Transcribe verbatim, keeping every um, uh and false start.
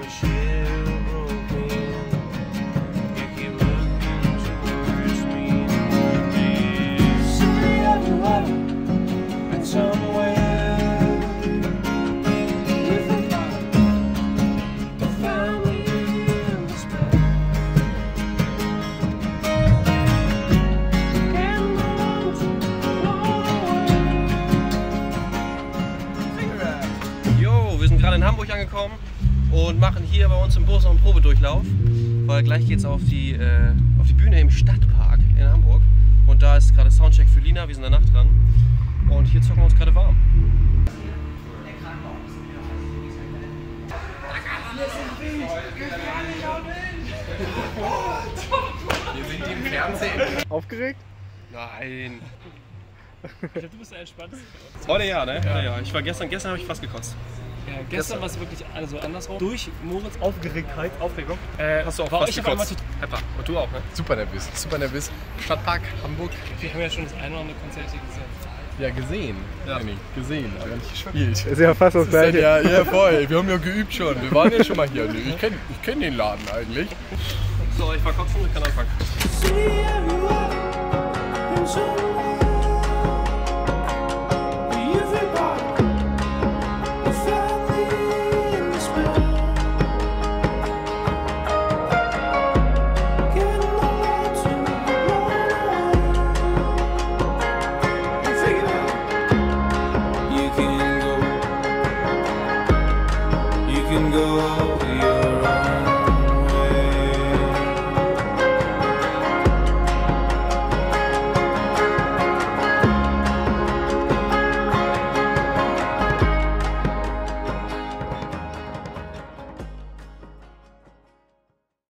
In Hamburg angekommen und machen hier bei uns im Bus noch einen Probedurchlauf, weil gleich geht es auf die, äh, auf die Bühne im Stadtpark in Hamburg und da ist gerade Soundcheck für Lina, wir sind da Nacht dran und hier zocken wir uns gerade warm. Wir sind die im Fernsehen. Aufgeregt? Nein. Ich glaube, du bist der entspannteste. Heute ja, ne? Ja. Ja, ich war gestern, gestern habe ich fast gekotzt. Ja, gestern war es wirklich also andersrum. Durch Moritz Aufgeregtheit, Aufregung. Äh, Hast du auch war fast ich auf einmal gekotzt? Pepper. Und du auch, ne? Super nervös, super nervös. Stadtpark, Hamburg. Wir haben ja schon das eine oder andere Konzert hier gesehen. Ja, gesehen. Ja. Nee, gesehen, aber nicht gespielt. Ist ja fast das gleiche. Ja, ja, voll. Wir haben ja geübt schon. Wir waren ja schon mal hier. Ich kenne ich kenn den Laden eigentlich. So, ich war kotzen, ich kann anfangen. Go your